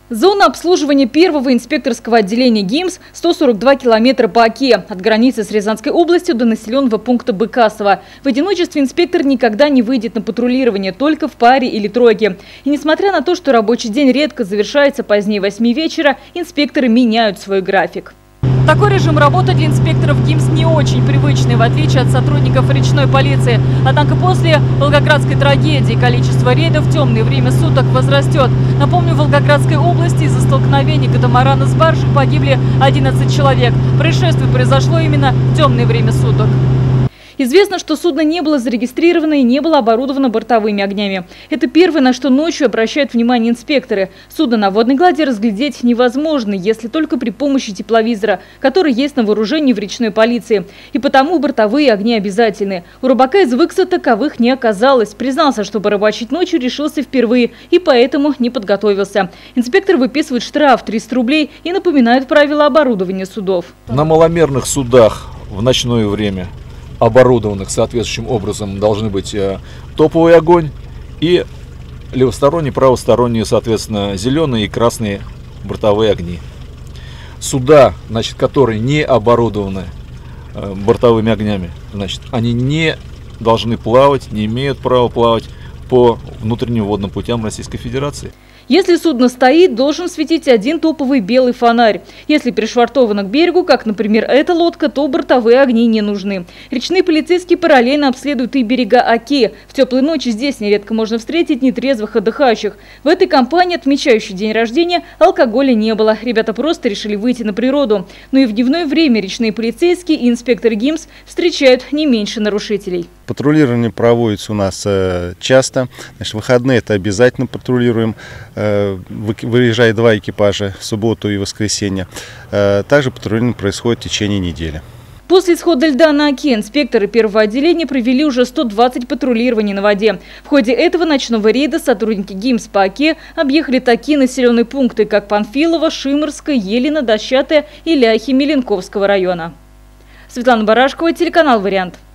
Зона обслуживания первого инспекторского отделения ГИМС 142 километра по Оке, от границы с Рязанской областью до населенного пункта Быкасово. В одиночестве инспектор никогда не выйдет на патрулирование, только в паре или тройке. И несмотря на то, что рабочий день редко завершается позднее 8 вечера, инспекторы меняют свой график. Такой режим работы для инспекторов ГИМС не очень привычный, в отличие от сотрудников речной полиции. Однако после волгоградской трагедии количество рейдов в темное время суток возрастет. Напомню, в Волгоградской области из-за столкновения катамарана с баржей погибли 11 человек. Происшествие произошло именно в темное время суток. Известно, что судно не было зарегистрировано и не было оборудовано бортовыми огнями. Это первое, на что ночью обращают внимание инспекторы. Судно на водной глади разглядеть невозможно, если только при помощи тепловизора, который есть на вооружении в речной полиции. И потому бортовые огни обязательны. У рыбака из Выкса таковых не оказалось. Признался, что порыбачить ночью решился впервые и поэтому не подготовился. Инспектор выписывает штраф 300 рублей и напоминает правила оборудования судов. На маломерных судах в ночное время, оборудованных соответствующим образом, должны быть топовый огонь и левосторонние, правосторонние, соответственно, зеленые и красные бортовые огни. Суда, значит, которые не оборудованы бортовыми огнями, значит, они не должны плавать, не имеют права плавать по внутренним водным путям Российской Федерации. Если судно стоит, должен светить один топовый белый фонарь. Если пришвартовано к берегу, как, например, эта лодка, то бортовые огни не нужны. Речные полицейские параллельно обследуют и берега Оки. В теплые ночи здесь нередко можно встретить нетрезвых отдыхающих. В этой компании, отмечающей день рождения, алкоголя не было. Ребята просто решили выйти на природу. Но и в дневное время речные полицейские и инспекторы ГИМС встречают не меньше нарушителей. Патрулирование проводится у нас часто. Значит, в выходные это обязательно патрулируем. Выезжает 2 экипажа в субботу и воскресенье. Также патрулирование происходит в течение недели. После исхода льда на Оке инспекторы первого отделения провели уже 120 патрулирований на воде. В ходе этого ночного рейда сотрудники ГИМС по Оке объехали такие населенные пункты, как Панфилово, Шиморское, Елино, Дощатое и Ляхи Меленковского района. Светлана Барашкова, телеканал «Вариант».